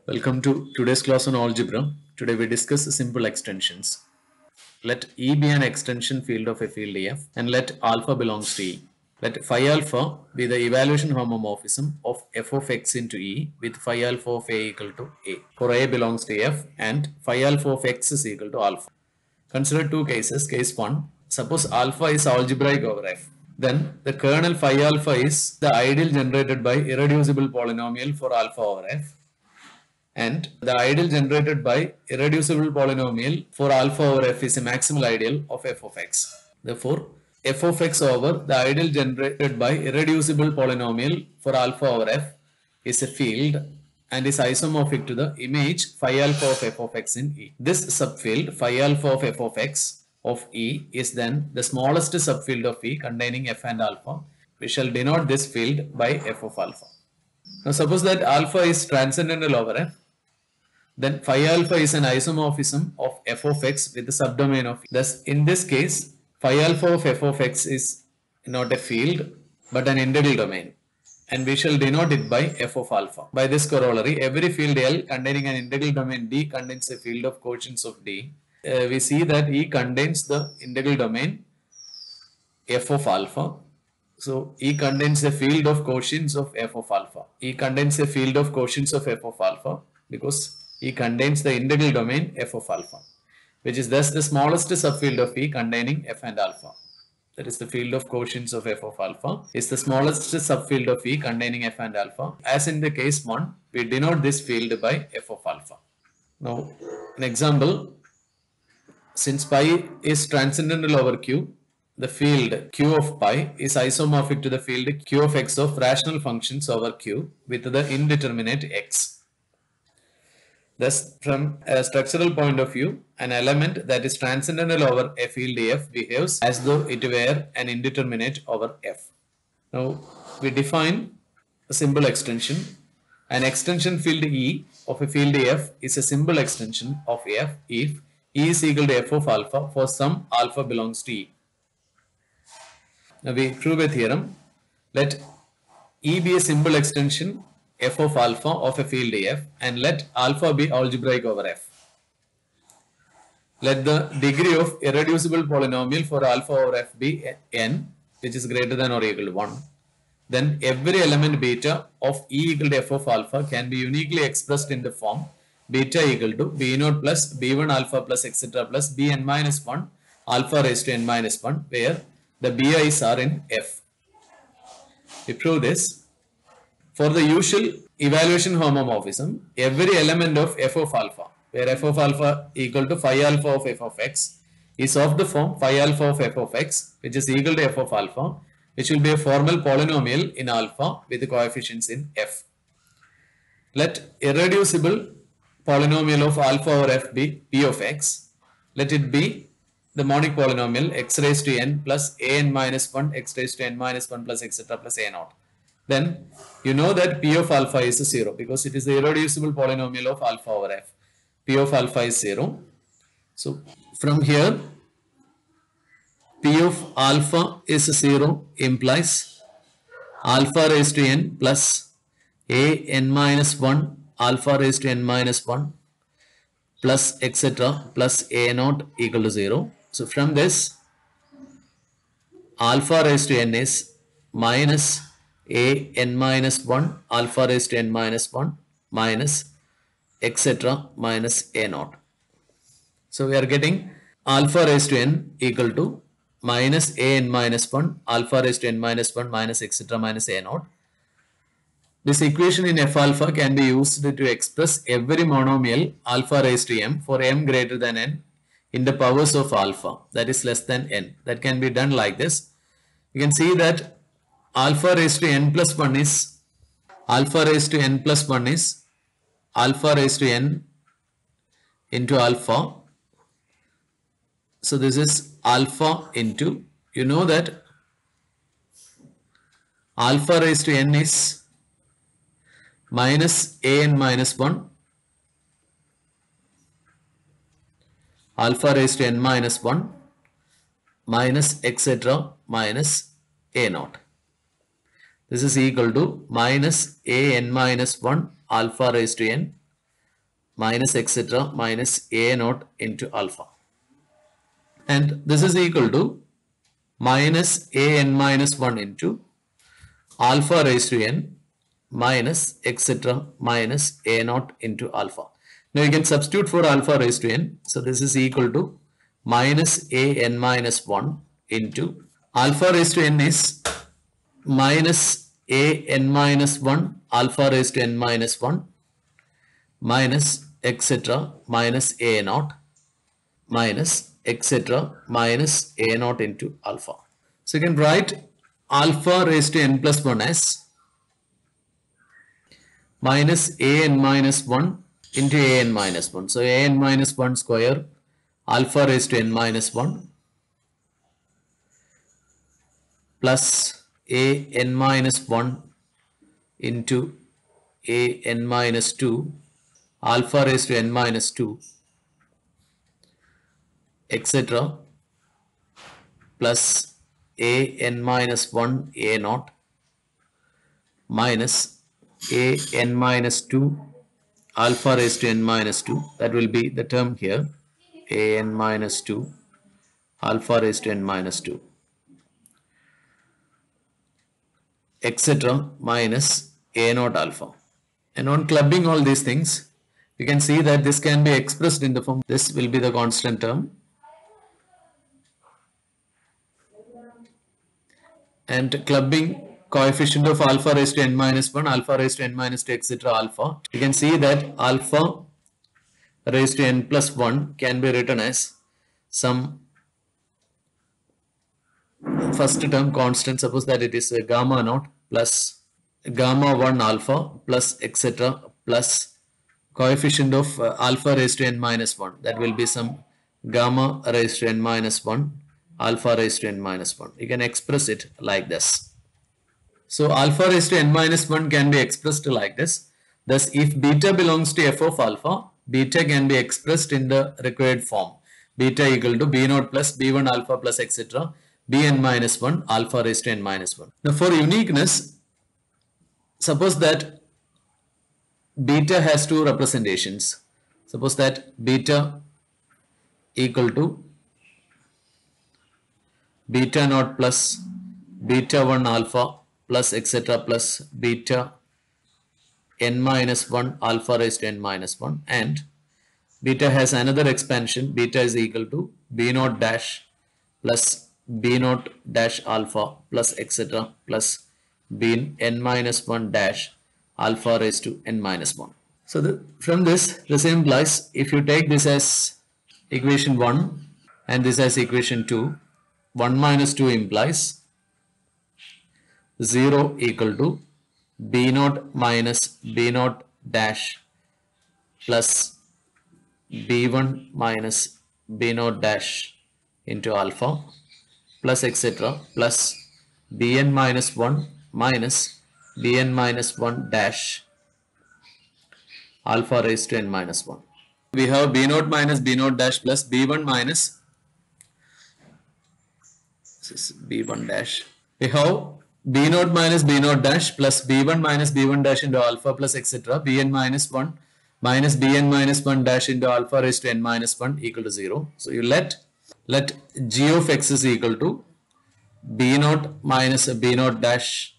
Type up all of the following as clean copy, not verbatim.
Welcome to today's class on algebra. Today we discuss simple extensions. Let E be an extension field of a field F and let alpha belongs to E. Let phi alpha be the evaluation homomorphism of f of x into E with phi alpha of A equal to A. For A belongs to F and phi alpha of x is equal to alpha. Consider two cases. Case 1. Suppose alpha is algebraic over F. Then the kernel phi alpha is the ideal generated by irreducible polynomial for alpha over F, and the ideal generated by irreducible polynomial for alpha over f is a maximal ideal of f of x. Therefore, f of x over the ideal generated by irreducible polynomial for alpha over f is a field and is isomorphic to the image phi alpha of f of x in E. This subfield phi alpha of f of x of E is then the smallest subfield of E containing f and alpha. We shall denote this field by f of alpha. Now suppose that alpha is transcendental over f, then phi alpha is an isomorphism of f of x with the subdomain of E. Thus, in this case, phi alpha of f of x is not a field but an integral domain, and we shall denote it by f of alpha. By this corollary, every field L containing an integral domain D contains a field of quotients of D. We see that E contains the integral domain f of alpha. So E contains a field of quotients of f of alpha. E contains a field of quotients of f of alpha because E contains the integral domain f of alpha, which is thus the smallest subfield of E containing f and alpha. That is, the field of quotients of f of alpha is the smallest subfield of E containing f and alpha. As in the case 1, we denote this field by f of alpha. Now, an example, since pi is transcendental over Q, the field Q of pi is isomorphic to the field Q of x of rational functions over Q with the indeterminate x. Thus, from a structural point of view, an element that is transcendental over a field F behaves as though it were an indeterminate over F. Now, we define a simple extension. An extension field E of a field F is a simple extension of F if E is equal to f of alpha for some alpha belongs to E. Now, we prove a theorem. Let E be a simple extension f of alpha of a field F and let alpha be algebraic over F. Let the degree of irreducible polynomial for alpha over F be n, which is greater than or equal to 1. Then every element beta of E equal to f of alpha can be uniquely expressed in the form beta equal to b naught plus b1 alpha plus etc plus bn minus 1 alpha raised to n minus 1, where the bi's are in F. We prove this. For the usual evaluation homomorphism, every element of f of alpha, where f of alpha equal to phi alpha of f of x, is of the form phi alpha of f of x, which is equal to f of alpha, which will be a formal polynomial in alpha with the coefficients in f. Let irreducible polynomial of alpha over f be p of x. Let it be the monic polynomial x raised to n plus an minus 1 x raised to n minus 1 plus etc plus a naught. Then you know that p of alpha is 0 because it is the irreducible polynomial of alpha over f. P of alpha is 0. So from here, p of alpha is 0 implies alpha raised to n plus a n minus 1 alpha raised to n minus 1 plus etc plus a naught equal to 0. So from this, alpha raised to n is minus a n minus 1 alpha raised to n minus 1 minus etc minus a naught. So we are getting alpha raised to n equal to minus a n minus 1 alpha raised to n minus 1 minus etc minus a naught. This equation in f alpha can be used to express every monomial alpha raised to m for m greater than n in the powers of alpha, that is less than n. That can be done like this. You can see that alpha raised to n plus 1 is alpha raised to n plus 1 is alpha raised to n into alpha. So this is alpha into, you know that alpha raised to n is minus a n minus 1 alpha raised to n minus 1 minus etc minus a naught. This is equal to minus a n minus 1 alpha raised to n minus etc. minus a naught into alpha. And this is equal to minus a n minus 1 into alpha raised to n minus etc. minus a naught into alpha. Now you can substitute for alpha raised to n. So this is equal to minus a n minus 1 into alpha raised to n is minus a n minus 1 alpha raised to n minus 1 minus etc. minus a naught minus etc. minus a naught into alpha. So you can write alpha raised to n plus 1 as minus a n minus 1 into a n minus 1. So a n minus 1 square alpha raised to n minus 1 plus a n minus 1 into a n minus 2 alpha raised to n minus 2 etc. plus a n minus 1 a naught minus a n minus 2 alpha raised to n minus 2, that will be the term here, a n minus 2 alpha raised to n minus 2 etc. minus a naught alpha. And on clubbing all these things, you can see that this can be expressed in the form, this will be the constant term, and clubbing coefficient of alpha raised to n minus 1, alpha raised to n minus 2, etc. alpha. You can see that alpha raised to n plus 1 can be written as some first term constant, suppose that it is gamma naught plus gamma 1 alpha plus etc. plus coefficient of alpha raised to n minus 1, that will be some gamma raised to n minus 1 alpha raised to n minus 1. You can express it like this. So alpha raised to n minus 1 can be expressed like this. Thus if beta belongs to f of alpha, beta can be expressed in the required form, beta equal to b naught plus b1 alpha plus etc. bn minus 1 alpha raised to n minus 1. Now for uniqueness, suppose that beta has two representations. Suppose that beta equal to beta naught plus beta 1 alpha plus etc. plus beta n minus 1 alpha raised to n minus 1, and beta has another expansion, beta is equal to b naught dash plus b naught dash alpha plus etc. plus b n minus 1 dash alpha raised to n minus 1. So from this implies, if you take this as equation 1 and this as equation 2, 1 minus 2 implies 0 equal to b naught minus b naught dash plus b1 minus b naught dash into alpha plus etc. plus bn minus 1 minus bn minus 1 dash alpha raised to n minus 1. We have b naught minus b naught dash plus b1 minus, this is b1 dash. We have b naught minus b naught dash plus b1 minus b1 dash into alpha plus etc. bn minus 1 minus bn minus 1 dash into alpha raised to n minus 1 equal to 0. So you let g of x is equal to b naught minus b naught dash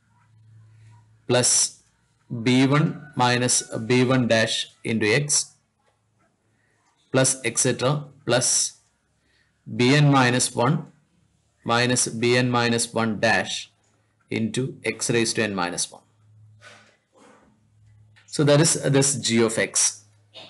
plus b1 minus b1 dash into x plus etc. plus bn minus 1 minus bn minus 1 dash into x raised to n minus 1. So that is this g of x.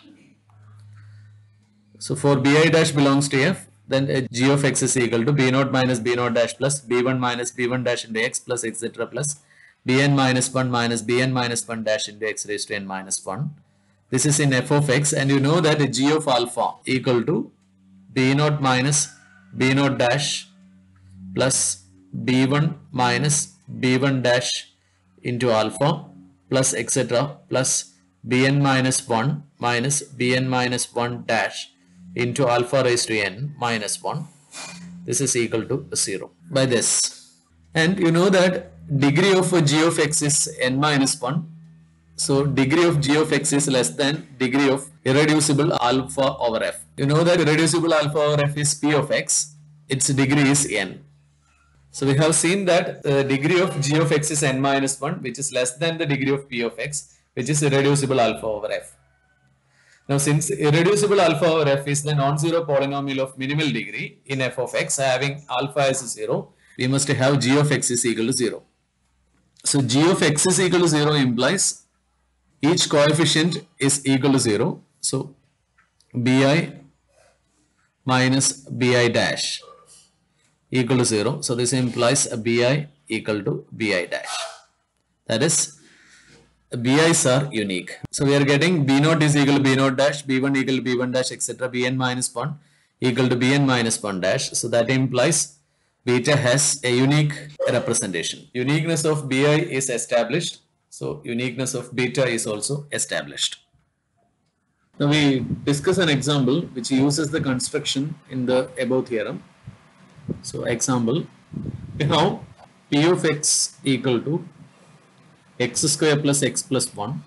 So for bi dash belongs to f, then g of x is equal to b naught minus b naught dash plus b1 minus b1 dash into x plus etc. plus bn minus 1 minus bn minus 1 dash into x raised to n minus 1. This is in f of x, and you know that g of alpha equal to b naught minus b naught dash plus b1 minus b1 dash into alpha plus etc. plus bn minus 1 minus bn minus 1 dash into alpha raised to n minus 1. This is equal to 0 by this. And you know that degree of g of x is n minus 1. So degree of g of x is less than degree of irreducible alpha over f. You know that irreducible alpha over f is p of x. Its degree is n. So we have seen that the degree of g of x is n minus 1, which is less than the degree of p of x, which is irreducible alpha over f. Now, since irreducible alpha over f is the non-zero polynomial of minimal degree in f of x having alpha as 0, we must have g of x is equal to 0. So, g of x is equal to 0 implies each coefficient is equal to 0. So, bi minus bi dash equal to 0. So, this implies a bi equal to bi dash. That is, bi's are unique. So we are getting b naught is equal to b naught dash, b1 equal to b1 dash, etc. bn minus 1 equal to bn minus 1 dash. So that implies beta has a unique representation. Uniqueness of bi is established. So uniqueness of beta is also established. Now we discuss an example which uses the construction in the above theorem. So example, we have p of x equal to x square plus x plus 1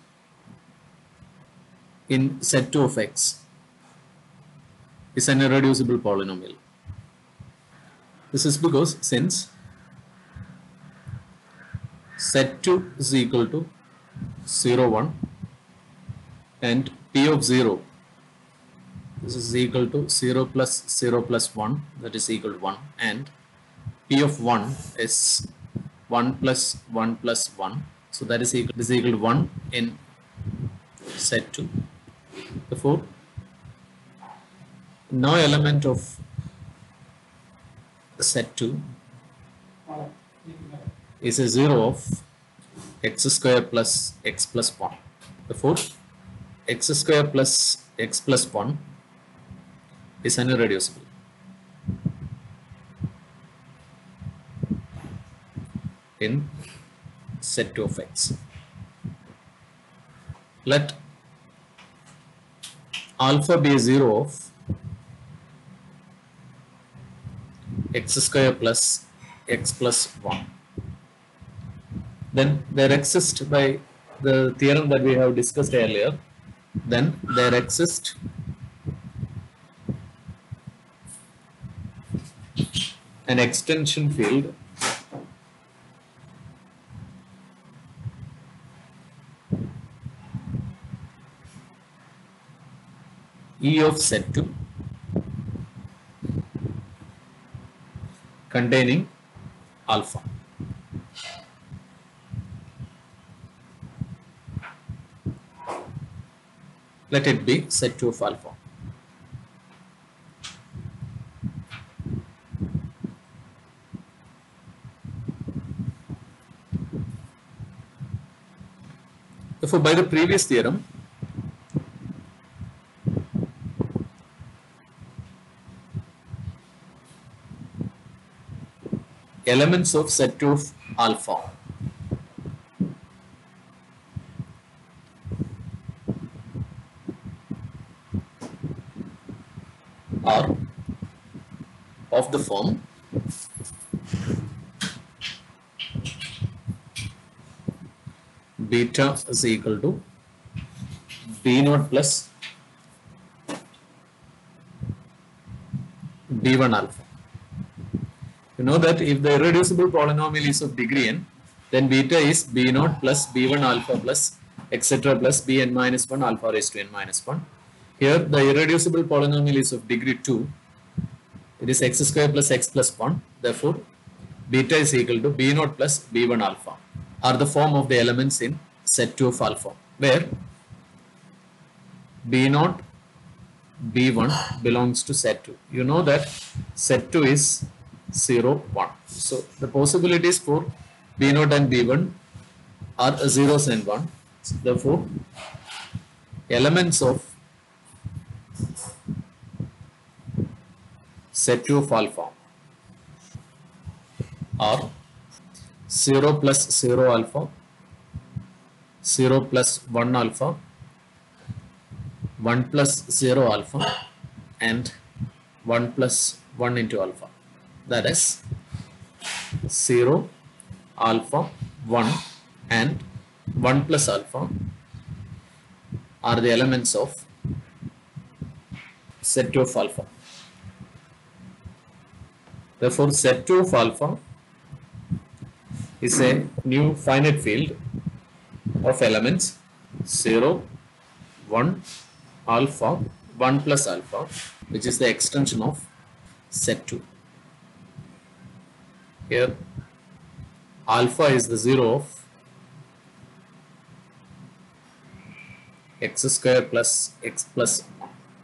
in set 2 of x is an irreducible polynomial. This is because since set 2 is equal to 0, 1 and p of 0, this is equal to 0 plus 1, that is equal to 1, and p of 1 is 1 plus 1 plus 1. So that is equal to 1 in set 2. Therefore, no element of set 2 is a 0 of x square plus x plus 1. Therefore, x square plus x plus 1 is an irreducible. In set 2 of x. Let alpha be a 0 of x square plus x plus 1. Then there exists, by the theorem that we have discussed earlier, then there exists an extension field E of set 2 containing alpha. Let it be set 2 of alpha. Therefore, by the previous theorem, elements of set 2 of alpha are of the form beta is equal to b naught plus b1 alpha. You know that if the irreducible polynomial is of degree n, then beta is b naught plus b1 alpha plus etc. plus bn minus 1 alpha raised to n minus 1. Here the irreducible polynomial is of degree 2. It is x square plus x plus 1. Therefore, beta is equal to b naught plus b1 alpha are the form of the elements in set 2 of alpha, where b naught b1 belongs to set 2. You know that set 2 is 0, 1. So the possibilities for b naught and b1 are zeros and 1. Therefore, elements of set 2 of alpha are 0 plus 0 alpha, 0 plus 1 alpha, 1 plus 0 alpha, and 1 plus 1 into alpha. That is 0, alpha, 1 and 1 plus alpha are the elements of set 2 of alpha. Therefore, set 2 of alpha is a new finite field of elements 0, 1, alpha, 1 plus alpha, which is the extension of set 2. Here, alpha is the 0 of x square plus x plus 1.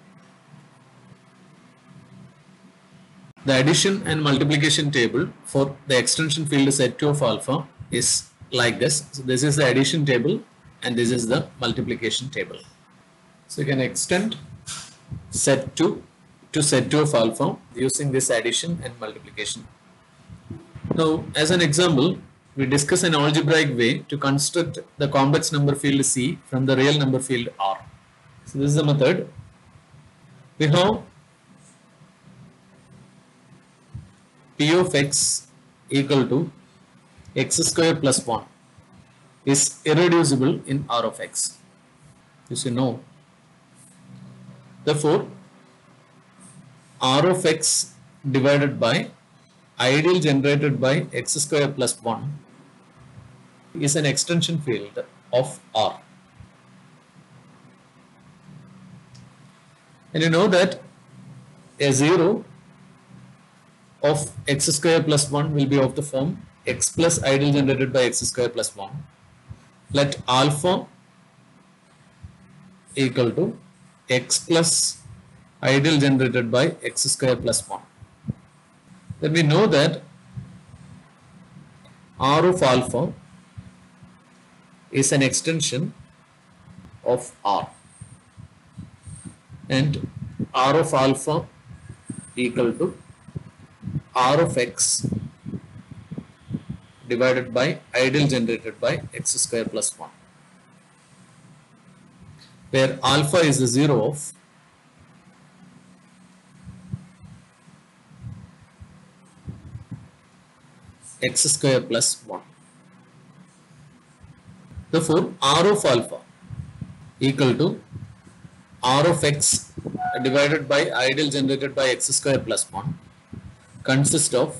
The addition and multiplication table for the extension field set 2 of alpha is like this. So this is the addition table and this is the multiplication table. So you can extend set 2 to set 2 of alpha using this addition and multiplication. Now, as an example, we discuss an algebraic way to construct the complex number field C from the real number field R. So this is the method. We have P of x equal to x square plus 1 is irreducible in R of x. You see, no. Therefore, R of x divided by ideal generated by x square plus 1 is an extension field of R. And you know that a 0 of x square plus 1 will be of the form x plus ideal generated by x square plus 1. Let alpha equal to x plus ideal generated by x square plus 1. Then we know that R of alpha is an extension of R, and R of alpha equal to R of x divided by ideal generated by x square plus 1, where alpha is the 0 of x square plus 1. Therefore, R of alpha equal to R of x divided by ideal generated by x square plus 1 consists of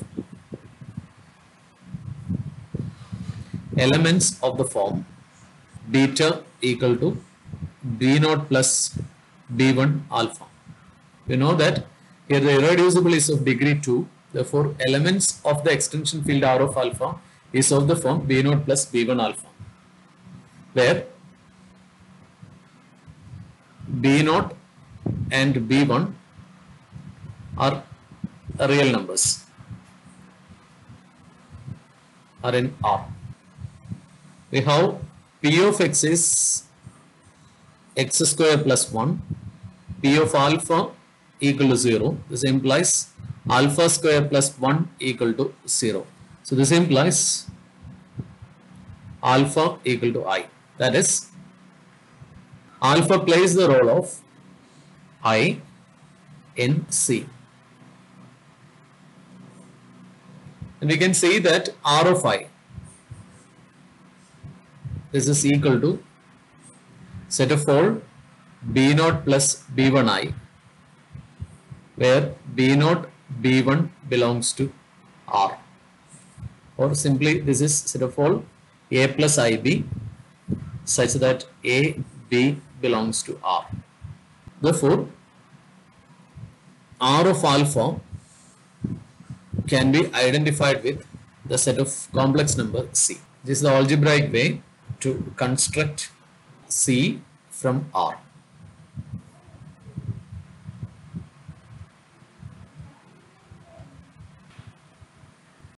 elements of the form beta equal to b0 plus b1 alpha. You know that here the irreducible is of degree 2. Therefore, elements of the extension field R of alpha is of the form b0 plus b1 alpha, where b0 and b1 are real numbers, are in R. We have P of x is x square plus 1, P of alpha equal to 0. This implies alpha square plus 1 equal to 0. So this implies alpha equal to I. That is, alpha plays the role of I in C. And we can say that R of I, this is equal to set of all B0 plus B1I, where B0, B1 belongs to R. Or simply this is set of all A plus IB such that A, B belongs to R. Therefore, R of alpha can be identified with the set of complex number C. This is the algebraic way to construct C from R.